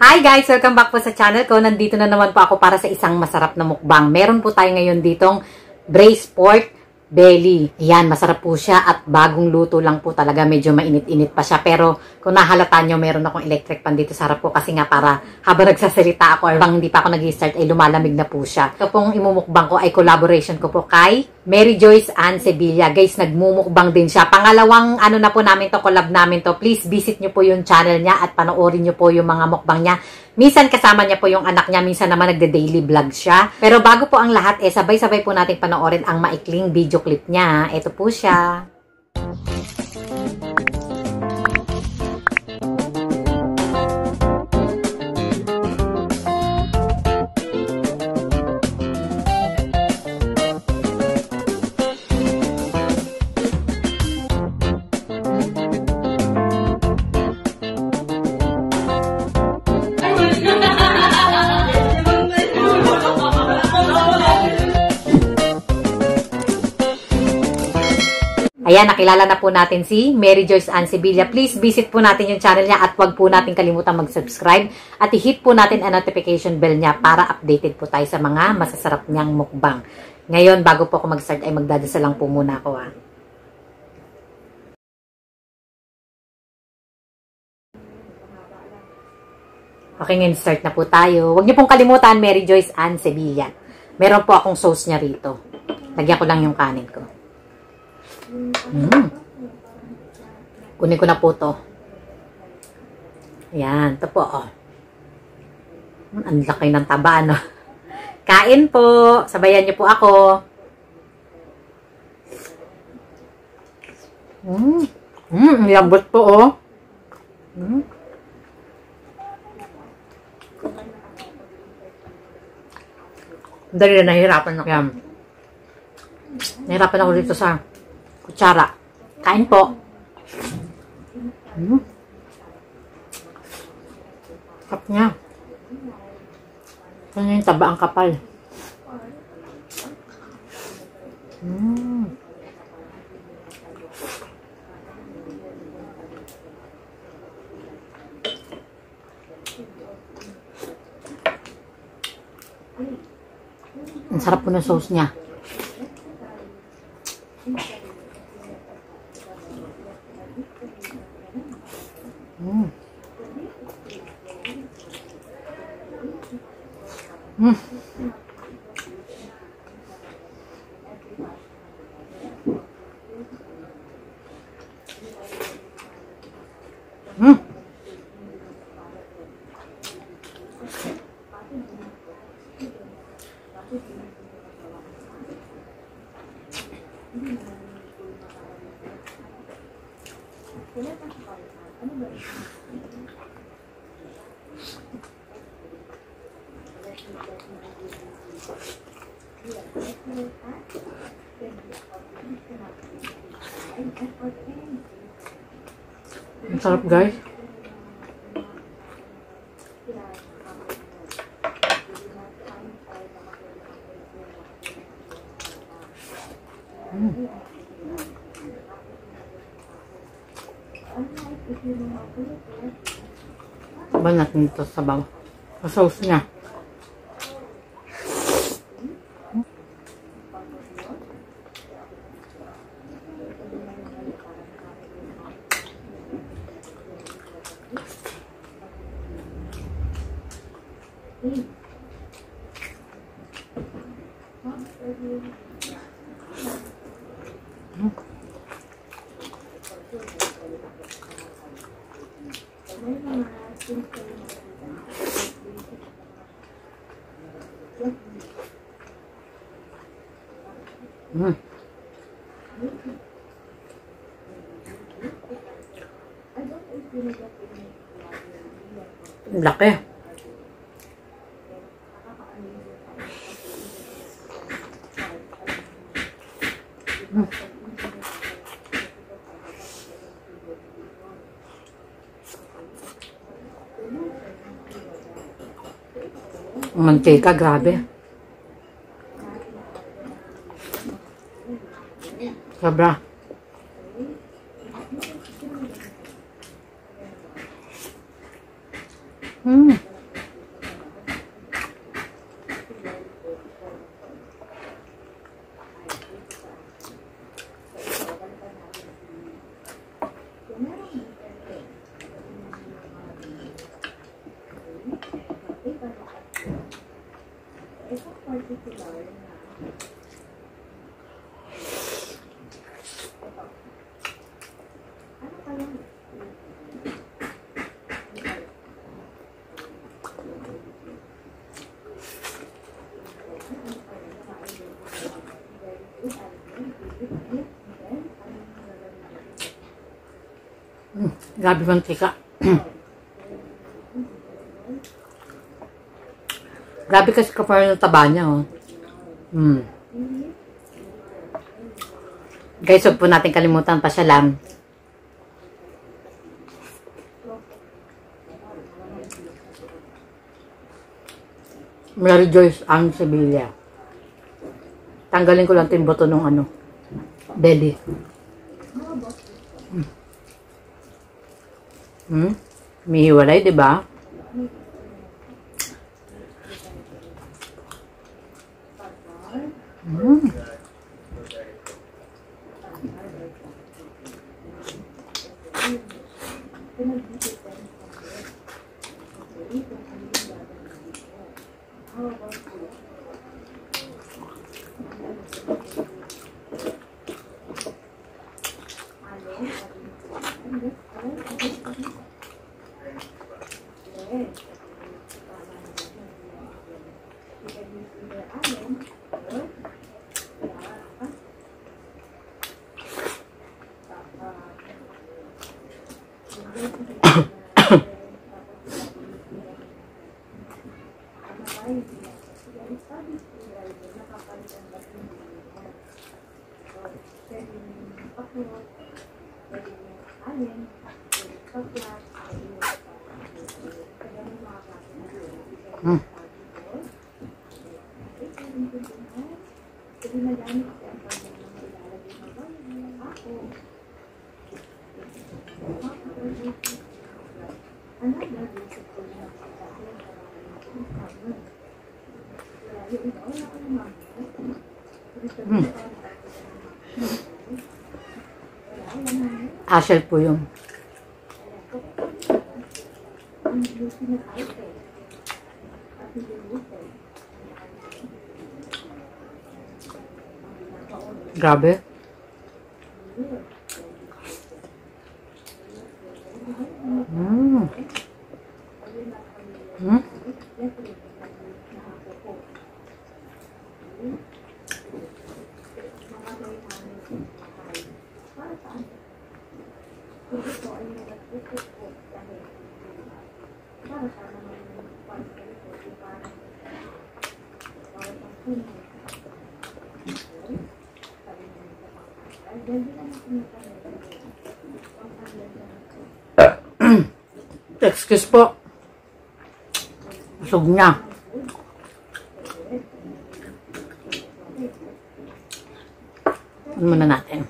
Hi guys! Welcome back po sa channel ko. Nandito na naman po ako para sa isang masarap na mukbang. Meron po tayo ngayon ditong braised pork belly. Yan, masarap po siya at bagong luto lang po talaga. Medyo mainit-init pa siya. Pero kung nahalata nyo, meron akong electric pan dito sa harap ko kasi nga para habang nagsasalita ako or hindi pa ako nag-start ay lumalamig na po siya. Ito pong imumukbang ko ay collaboration ko po kay Mary Joyce Ann Sevilla. Guys, nagmumukbang din siya. Pangalawang ano na po namin to, collab namin to. Please visit nyo po yung channel niya at panoorin nyo po yung mga mukbang niya. Minsan kasama niya po yung anak niya, minsan naman nagde-daily vlog siya. Pero bago po ang lahat, sabay-sabay po natin panoorin ang maikling video clip niya. Ito po siya. Ayan, nakilala na po natin si Mary Joyce Ann Sevilla. Please visit po natin yung channel niya at wag po natin kalimutan mag-subscribe at i-hit po natin ang notification bell niya para updated po tayo sa mga masasarap niyang mukbang. Ngayon, bago po ako mag-start ay magdadasal lang po muna ako. Okay, ngayon start na po tayo. Huwag niyo pong kalimutan, Mary Joyce Ann Sevilla. Meron po akong sauce niya rito. Lagyan ko lang yung kanin ko. Kunin ko na po to. Ayan, ito po. Oh. Ang laki ng taba, no? Kain po. Sabayan niyo po ako. Lambot po, oh. Dali na nahihirapan ako. Yan. Nahihirapan ako dito sa kutsara. Kain po. Sarap niya. Ano yung taba ang kapal. Ang sarap po ng sauce niya. Ang sarap, guys. Sabaw natin ito sa sabaw. Sa sauce niya. Laki. Mantika, grabe. Sobra. Grabe mantika. Grabe kasi kapal ng taba niya, oh. Guys, huwag po natin kalimutan pa siya lang. Mary Joyce Ann Sevilla. Tanggalin ko lang ito yung buto ng ano, belly. Mihiwalay, diba? Ashel po yun. Grabe. Excuse po. Busog niya. Ano muna natin?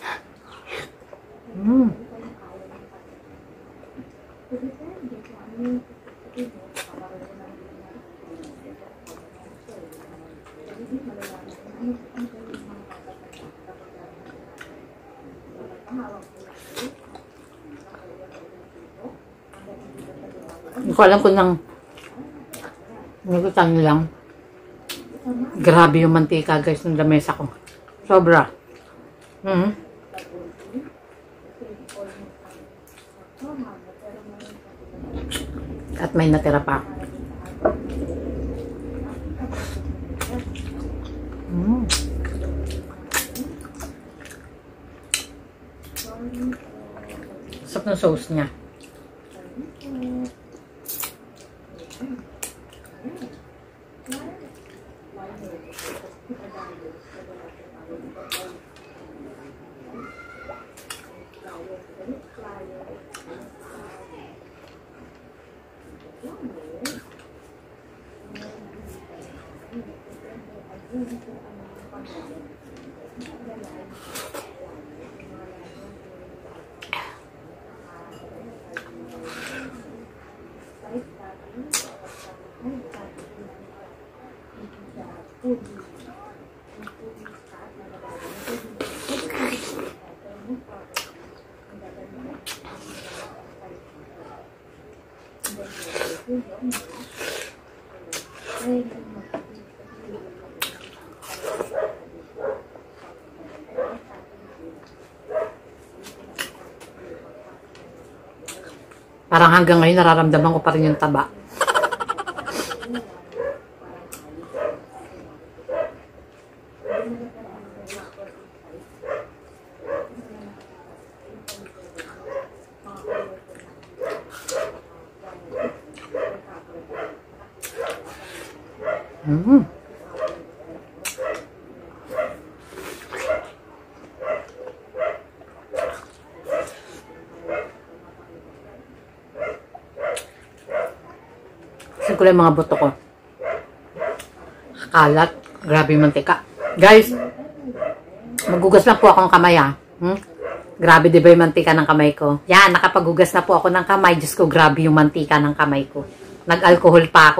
Hindi ko alam kung nang nagutan nyo lang. Grabe yung mantika guys ng lamesa ko. Sobra. At may natira pa. Sarap ng sauce niya. Parang hanggang ngayon nararamdaman ko pa rin yung taba. Ko lang mga buto ko. Kalat. Grabe yung mantika. Guys, maghugas lang po ako ng kamay Grabe diba yung mantika ng kamay ko? Yan, nakapaghugas na po ako ng kamay. Diyos ko, grabe yung mantika ng kamay ko. Nag-alcohol pa ako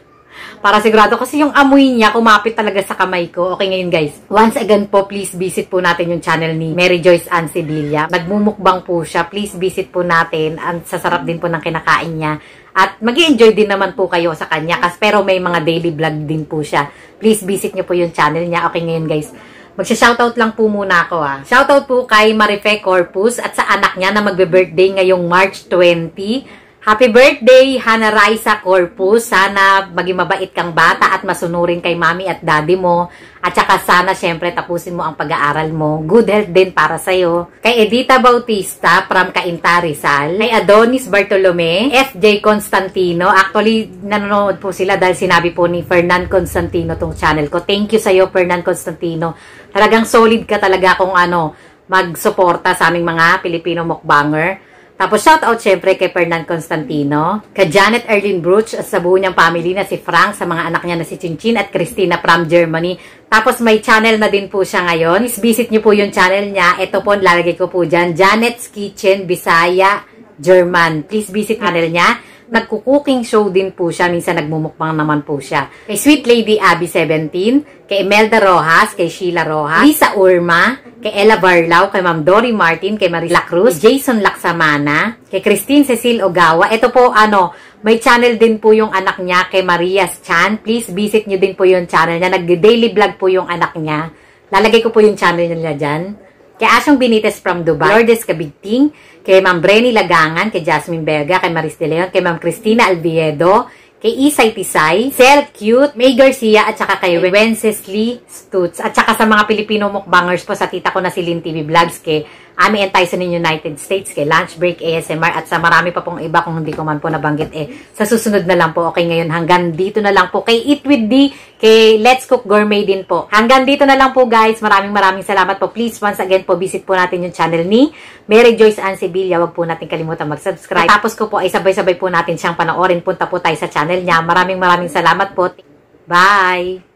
para sigurado kasi yung amoy niya kumapit talaga sa kamay ko. Okay ngayon guys. Once again po, please visit po natin yung channel ni Mary Joyce Ann Sevilla. Nagmumukbang po siya. Please visit po natin. Ang sasarap din po ng kinakain niya. At mag-enjoy din naman po kayo sa kanya. Pero may mga daily vlog din po siya. Please visit niyo po yung channel niya. Okay ngayon guys. Magsha-shoutout lang po muna ako Shoutout po kay Marife Corpus at sa anak niya na magbe-birthday ngayong March 20. Happy birthday, Hana Raisa Corpus. Sana maging mabait kang bata at masunurin kay mami at daddy mo. At saka sana syempre tapusin mo ang pag-aaral mo. Good health din para sa'yo. Kay Edita Bautista from Cainta Rizal. Kay Adonis Bartolome. FJ Constantino. Actually, nanonood po sila dahil sinabi po ni Fernan Constantino tong channel ko. Thank you sa'yo, Fernan Constantino. Talagang solid ka talaga kung magsuporta sa aming mga Pilipino mukbanger. Tapos shoutout syempre kay Fernan Constantino, kay Janet Erlyn Bruch at sa buo niyang family na si Frank, sa mga anak niya na si Chinchin at Christina from Germany. Tapos may channel na din po siya ngayon. Please visit niyo po yung channel niya. Ito po, lalagay ko po dyan. Janet's Kitchen, Bisaya, German. Please visit channel niya. Nagkukuking show din po siya. Minsan nagmumukbang naman po siya. Kay Sweet Lady Abby 17, kay Imelda Rojas, kay Sheila Rojas, Lisa Urma, kay Ella Barlao, kay Ma'am Dory Martin, kay Marisa Cruz, kay Jason Laksamana, kay Christine Cecil Ogawa. Ito po, may channel din po yung anak niya kay Maria's Chan. Please visit nyo din po yung channel niya. Nag-daily vlog po yung anak niya. Lalagay ko po yung channel niya dyan. Kay Asyong Benitez from Dubai, Lourdes Kabigting, kay Ma'am Brenny Lagangan, kay Jasmine Berga, kay Maris De Leon, kay Ma'am Cristina Alviedo, kay Isay Tisay, Sel Cute, May Garcia, at saka kay Wencesly Stutz, at saka sa mga Pilipino mukbangers po sa tita ko na si Lynn TV Vlogs, kay Ami and Tyson in United States, kay Lunch Break ASMR, at sa marami pa pong iba kung hindi ko man po nabanggit sa susunod na lang po. Okay, ngayon hanggang dito na lang po kay Eat With D, kay Let's Cook Gourmet din po. Hanggang dito na lang po guys. Maraming salamat po. Please once again po visit po natin yung channel ni Mary Joyce Ann Sevilla. Huwag po natin kalimutan mag-subscribe. Tapos ko po ay sabay-sabay po natin siyang panoorin. Punta po tayo sa channel niya. Maraming salamat po. Bye!